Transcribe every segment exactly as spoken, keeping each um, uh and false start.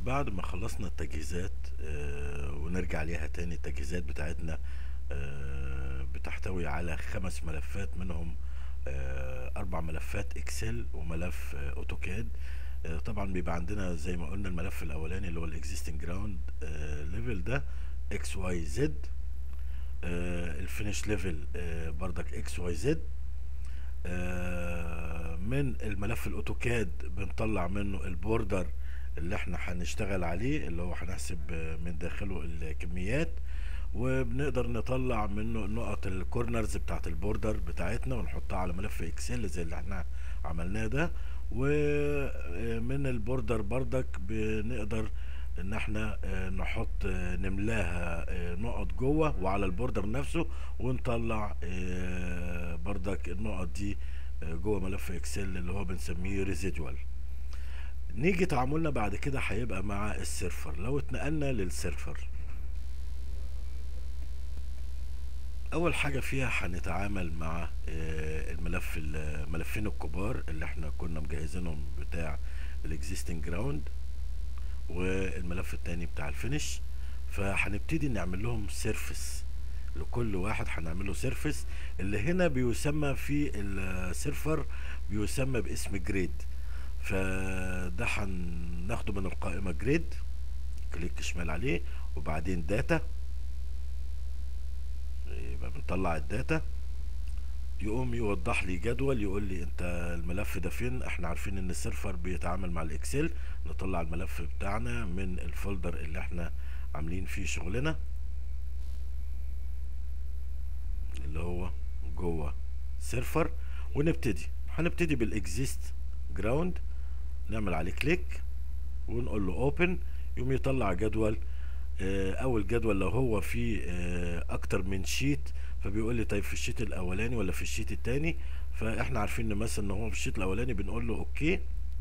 بعد ما خلصنا التجهيزات آه، ونرجع ليها تاني. التجهيزات بتاعتنا آه، بتحتوي على خمس ملفات، منهم آه، اربع ملفات اكسل وملف آه، اوتوكاد. آه، طبعا بيبقى عندنا زي ما قلنا الملف الاولاني اللي هو الاكزيستنج جراوند ليفل ده اكس واي زد. الفينش ليفل بردك اكس واي زد. آه، من الملف الاوتوكاد بنطلع منه البوردر اللي احنا هنشتغل عليه، اللي هو هنحسب آه، من داخله الكميات. وبنقدر نطلع منه نقط الكورنرز بتاعت البوردر بتاعتنا ونحطها على ملف اكسل زي اللي احنا عملناه ده. ومن البوردر بردك بنقدر ان احنا آه، نحط آه، نملاها آه، نقط جوه وعلى البوردر نفسه، ونطلع آه، بردك النقط دي آه، جوه ملف اكسل اللي هو بنسميه ريزيدوال. نيجي تعاملنا بعد كده هيبقى مع السيرفر. لو اتنقلنا للسيرفر، اول حاجه فيها هنتعامل مع آه، الملف الملفين الكبار اللي احنا كنا مجهزينهم بتاع الاكزيستنج جراوند، والملف التاني بتاع الفينش. فهنبتدي نعمل لهم سيرفس، لكل واحد هنعمل له سيرفس اللي هنا بيسمى في السيرفر بيسمى باسم جريد. فده هناخده من القائمه جريد، كليك شمال عليه وبعدين داتا، يبقى بنطلع الداتا. يقوم يوضح لي جدول يقول لي انت الملف ده فين. احنا عارفين ان السيرفر بيتعامل مع الاكسل. نطلع الملف بتاعنا من الفولدر اللي احنا عاملين فيه شغلنا، اللي هو جوه سيرفر. ونبتدي هنبتدي بالاكزيست جراوند، نعمل عليه كليك ونقول له اوبن. يقوم يطلع جدول. آه، اول جدول لو هو فيه آه، اكتر من شيت فبيقول لي طيب في الشيت الاولاني ولا في الشيت التاني. فاحنا عارفين ان مثلا ان هو في الشيت الاولاني بنقول له اوكي،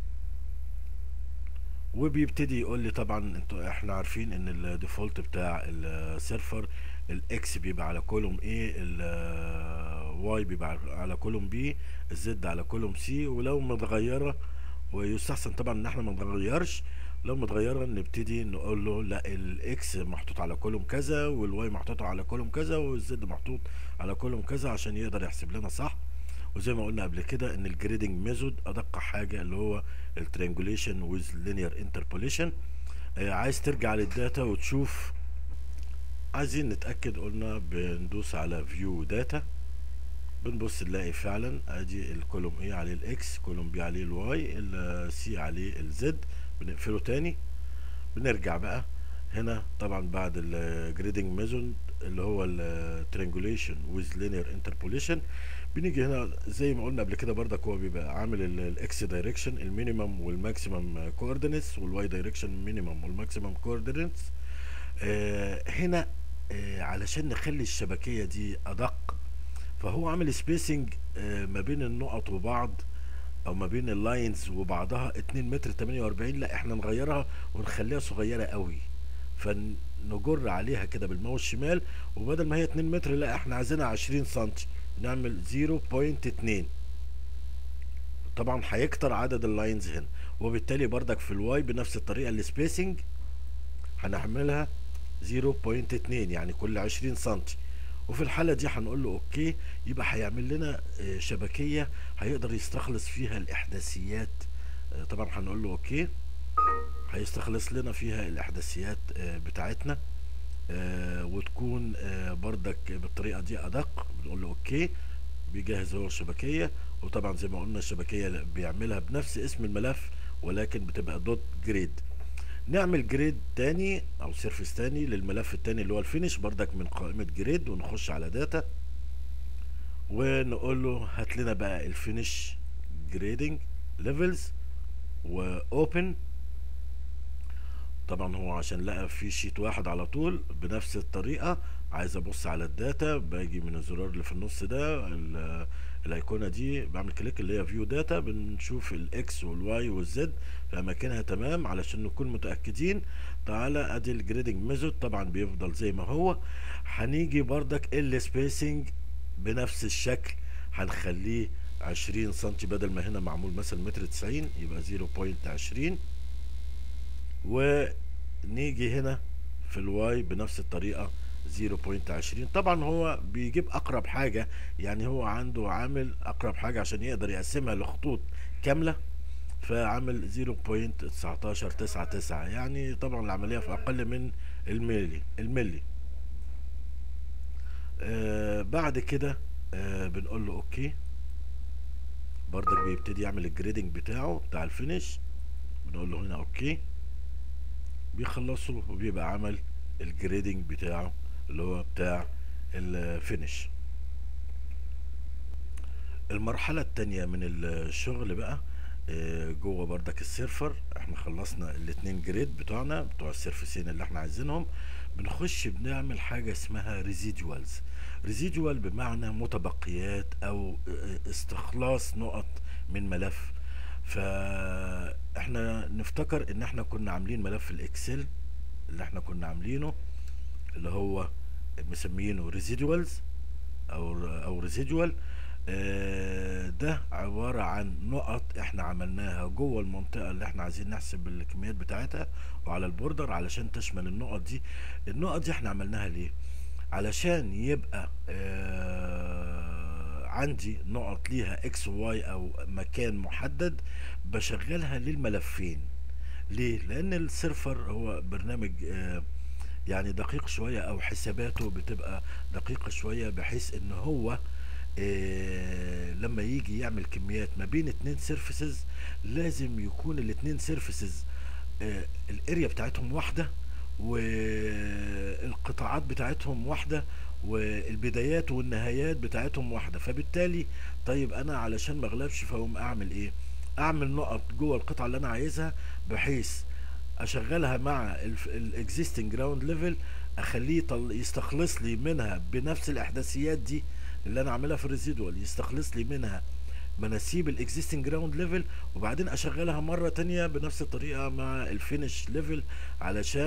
وبيبتدي يقول لي طبعا انتوا احنا عارفين ان الديفولت بتاع السيرفر الاكس بيبقى على كولوم ايه، الواي بيبقى على كولوم بي، الزد على كولوم سي. ولو متغيره، ويستحسن طبعا ان احنا ما نغيرش، لو متغيره نبتدي نقول له لا الاكس محطوط على كولوم كذا، والواي محطوط على كولوم كذا، والزد محطوط على كولوم كذا، عشان يقدر يحسب لنا صح. وزي ما قلنا قبل كده ان الجريدنج ميثود ادق حاجه اللي هو الترينجوليشن ويز لينير انتربوليشن. عايز ترجع للداتا وتشوف، عايزين نتاكد، قلنا بندوس على فيو داتا، بنبص نلاقي فعلا ادي الكولوم ايه عليه الاكس، كولوم بي عليه الواي، السي عليه الزد. بنقفله تاني، بنرجع بقى هنا. طبعا بعد الجريدنج ميثود اللي هو الترينجوليشن ويز لينير انتربوليشن، بنيجي هنا زي ما قلنا قبل كده بردك هو بيبقى عامل الاكس دايركشن المينيمم والماكسيمم كوردينتس، والواي دايركشن مينيمم والماكسيمم كوردينتس. آه هنا آه علشان نخلي الشبكيه دي ادق، فهو عامل سبيسنج آه ما بين النقط وبعض، او ما بين اللاينز وبعضها اتنين متر تمانية واربعين. لا احنا نغيرها ونخليها صغيره قوي، فنجر عليها كده بالماوس شمال، وبدل ما هي اتنين متر لا احنا عايزينها عشرين سنتي، نعمل صفر فاصلة اتنين. طبعا هيكتر عدد اللاينز هنا، وبالتالي بردك في الواي بنفس الطريقه السبيسنج هنعملها صفر فاصلة اتنين، يعني كل عشرين سنتي. وفي الحالة دي هنقول له اوكي، يبقى هيعمل لنا آه، شبكية هيقدر يستخلص فيها الاحداثيات. آه، طبعا هنقول له اوكي، هيستخلص لنا فيها الاحداثيات آه، بتاعتنا. آه، وتكون آه، بردك بالطريقة دي ادق. بنقول له اوكي، بيجهز هو الشبكية. وطبعا زي ما قلنا الشبكية بيعملها بنفس اسم الملف، ولكن بتبقى دوت جريد. نعمل جريد تاني او سيرفيس تاني للملف التاني اللي هو الفينش بردك من قائمة جريد، ونخش على داتا ونقول له هات لنا بقى الفينش جريدنج ليفلز واوبن. طبعا هو عشان لقى في شيت واحد على طول بنفس الطريقة. عايز ابص على الداتا، باجي من الزرار اللي في النص ده ال- الايقونة دي، بعمل كليك اللي هي فيو داتا، بنشوف الاكس والواي والزد في اماكنها تمام علشان نكون متأكدين. تعالى ادي الجريدنج ميثود طبعا بيفضل زي ما هو. هنيجي بردك السبيسنج بنفس الشكل، هنخليه عشرين سنتي بدل ما هنا معمول مثلا متر تسعين، يبقى صفر فاصلة عشرين. ونيجي هنا في الواي بنفس الطريقة صفر فاصلة عشرين. طبعا هو بيجيب اقرب حاجة، يعني هو عنده عامل اقرب حاجة عشان يقدر يقسمها لخطوط كاملة، فعامل صفر فاصلة تسعتاشر تسعة تسعة، يعني طبعا العملية في اقل من الملي الملي. آه بعد كده آه بنقول له اوكي، برضك بيبتدي يعمل الجريدنج بتاعه بتاع الفينش، بنقول له هنا اوكي، بيخلصه وبيبقى عمل الجريدنج بتاعه اللي هو بتاع الفينش. المرحلة التانية من الشغل بقى آه، جوه بردك السيرفر، احنا خلصنا الاتنين جريد بتوعنا بتوع السيرفسين اللي احنا عايزينهم، بنخش بنعمل حاجة اسمها ريزيدوالز. ريزيدوال بمعنى متبقيات او آه، استخلاص نقط من ملف. فاحنا نفتكر ان احنا كنا عاملين ملف الاكسل اللي احنا كنا عاملينه اللي هو مسمينه ريزيدوالز او او ريزيدوال. ده عبارة عن نقط احنا عملناها جوه المنطقة اللي احنا عايزين نحسب الكميات بتاعتها وعلى البوردر علشان تشمل النقط دي. النقط دي احنا عملناها ليه؟ علشان يبقى آه عندي نقط ليها اكس واي او مكان محدد بشغلها للملفين. ليه؟ لان السيرفر هو برنامج آه يعني دقيق شوية او حساباته بتبقى دقيقة شوية، بحيث ان هو إيه لما يجي يعمل كميات ما بين اتنين سيرفيسز لازم يكون الاتنين سيرفيسز إيه الاريا بتاعتهم واحدة والقطاعات بتاعتهم واحدة والبدايات والنهايات بتاعتهم واحدة. فبالتالي طيب انا علشان ما اغلبش فاقوم اعمل ايه؟ اعمل نقط جوه القطعة اللي انا عايزها بحيث اشغلها مع الاكزيستنج جراوند ليفل، اخليه يطل- يستخلص لي منها بنفس الاحداثيات دي اللي انا عاملها في الريزيدوال، يستخلص لي منها مناسيب الاكزيستنج جراوند ليفل، وبعدين اشغلها مره تانية بنفس الطريقه مع الفينش ليفل علشان